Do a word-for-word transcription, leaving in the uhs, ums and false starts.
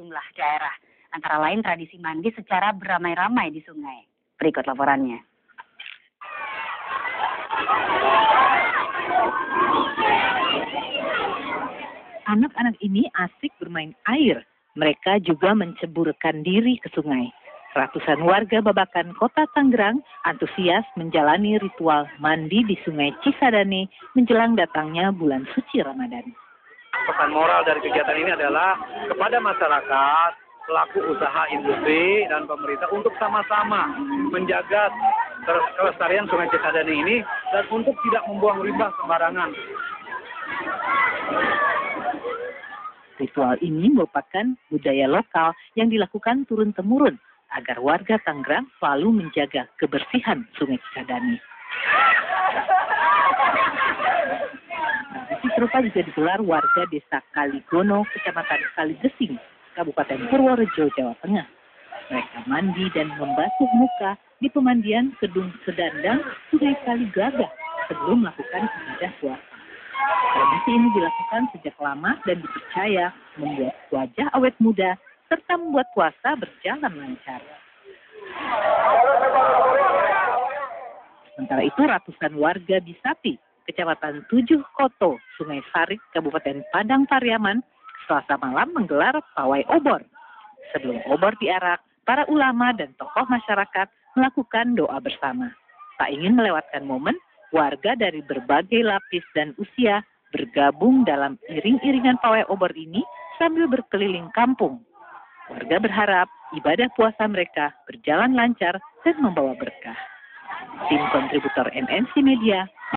sejumlah daerah. Antara lain tradisi mandi secara beramai-ramai di sungai. Berikut laporannya. Anak-anak ini asik bermain air. Mereka juga menceburkan diri ke sungai. Ratusan warga Babakan, Kota Tangerang, antusias menjalani ritual mandi di Sungai Cisadane menjelang datangnya bulan suci Ramadan. Pesan moral dari kegiatan ini adalah kepada masyarakat, pelaku usaha industri, dan pemerintah untuk sama-sama menjaga kelestarian Sungai Cisadane ini dan untuk tidak membuang limbah sembarangan. Ritual ini merupakan budaya lokal yang dilakukan turun-temurun agar warga Tangerang selalu menjaga kebersihan Sungai Cisadane. Tradisi serupa juga digelar warga Desa Kaligono, Kecamatan Kaligesing, Kabupaten Purworejo, Jawa Tengah. Mereka mandi dan membasuh muka di pemandian Kedung Sedandang, Sungai Kaligagah sebelum melakukan ibadah puasa. Tradisi ini dilakukan sejak lama dan dipercaya membuat wajah awet muda serta membuat puasa berjalan lancar. Sementara itu ratusan warga Bisapi, Kecamatan Tujuh Koto, Sungai Sarik, Kabupaten Padang Pariaman, Selasa malam menggelar pawai obor. Sebelum obor diarak, para ulama dan tokoh masyarakat melakukan doa bersama. Tak ingin melewatkan momen, warga dari berbagai lapis dan usia bergabung dalam iring-iringan pawai obor ini sambil berkeliling kampung. Warga berharap ibadah puasa mereka berjalan lancar dan membawa berkah. Tim kontributor M N C Media